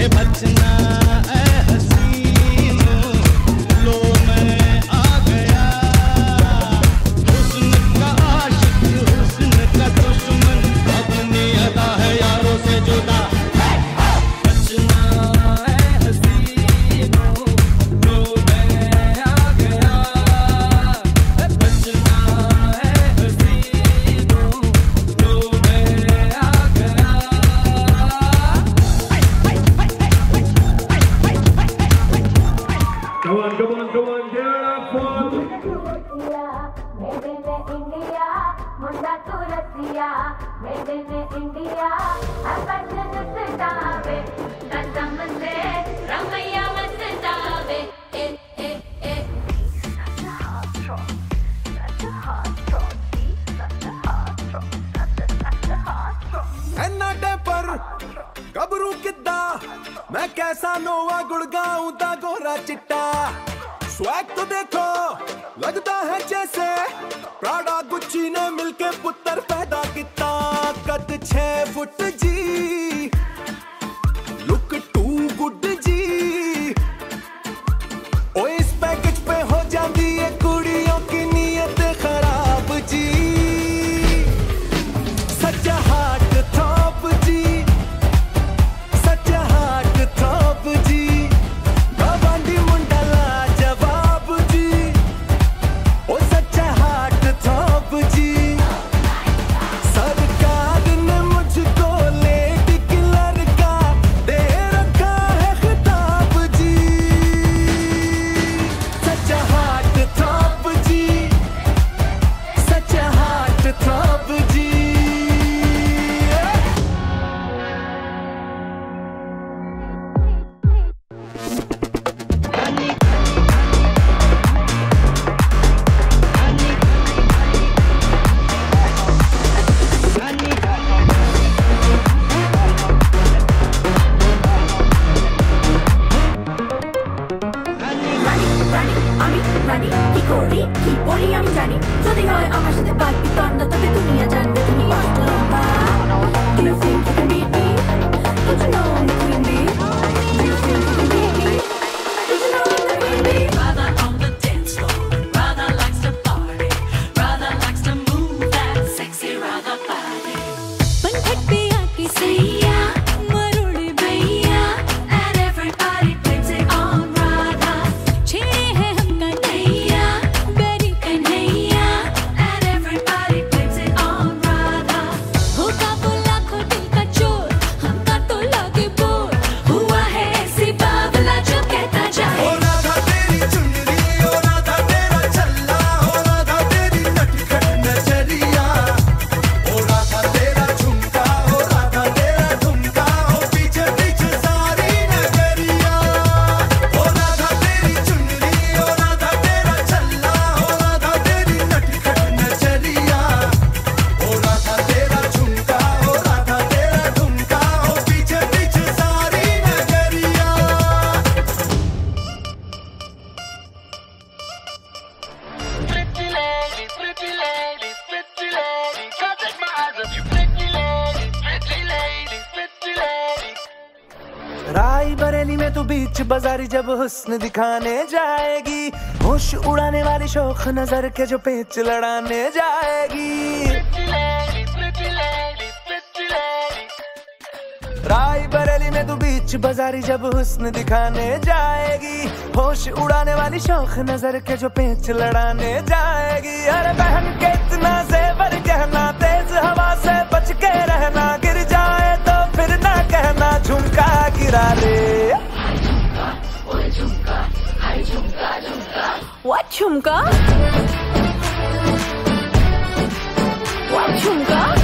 मैं कैसा नोवा गुड़गाऊं दा गोरा चिट्टा स्वैग तो देखो लगता है जैसे प्राडा गुच्ची ने मिलके पुत्र पैदा किता कद 6 फुट जी लुक टू गुड जी ओ इस पैकेज पे हो जाती है कुड़ियों की नीयत खराब जी सच्चा हार्ट थॉप जी बीच बाजारी जब हुस्न दिखाने जाएगी होश उड़ाने वाली शौक नजर के जो पेच लड़ाने जाएगी राय बरेली में तू बीच बाजारी जब हुस्न दिखाने जाएगी होश उड़ाने वाली शौक नजर के जो पेच लड़ाने जाएगी अरे बहन के इतना जेवर कहना तेज हवा से बच के रहना गिर जाए तो फिर ना कहना झुमका गिरा ले What झुमका? What झुमका?